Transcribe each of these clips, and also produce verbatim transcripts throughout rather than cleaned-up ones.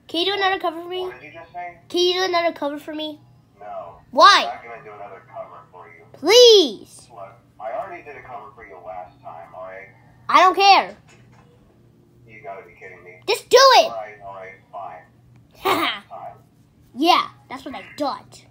Can you do another cover for me? What did you just say? Can you do another cover for me? No. Why? I'm not going to do another cover for you. Please. Look, I already did a cover for you last time, alright? I don't care. You gotta be kidding me. Just do it. Alright, alright, fine. Haha. Time. Yeah, that's what I thought.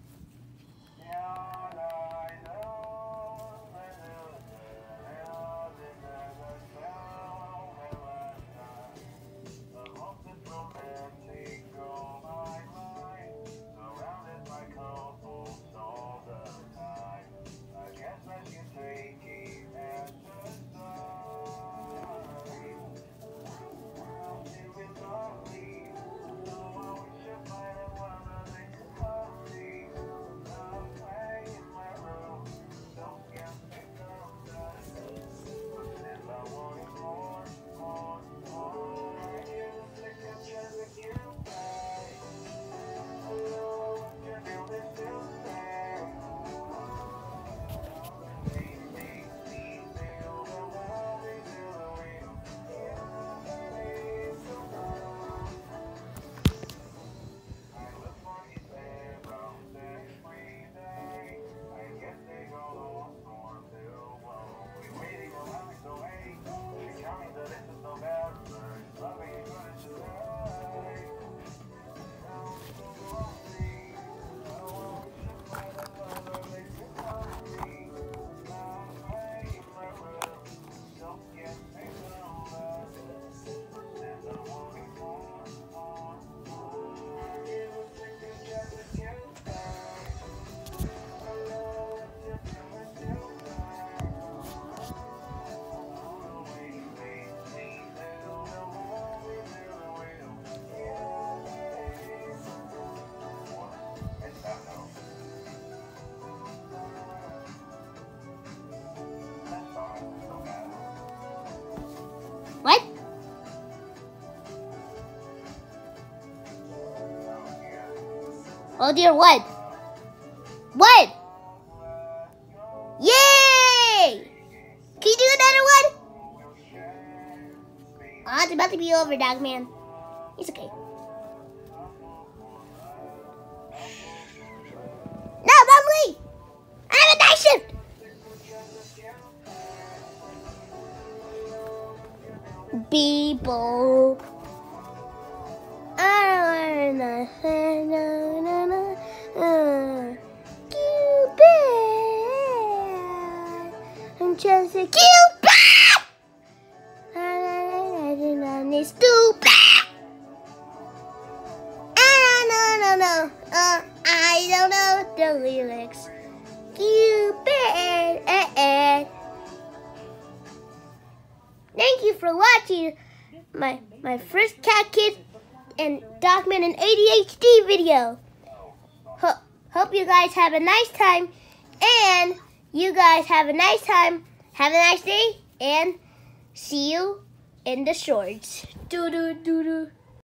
What? Oh dear, what? What? Yay! Can you do another one? Oh, it's about to be over, dog man. It's okay. No, don't leave! I have a night shift! People. I wanna say no, no, no, uh, Cupid. I'm just a Cupid. I do not need stupid. I don't know, no, no, uh, I don't know the lyrics. Cupid, eh, eh. Thank you for watching my my first Cat Kid and Dogman and A D H D video. Ho hope you guys have a nice time, and you guys have a nice time. Have a nice day, and see you in the shorts. Doo doo doo doo.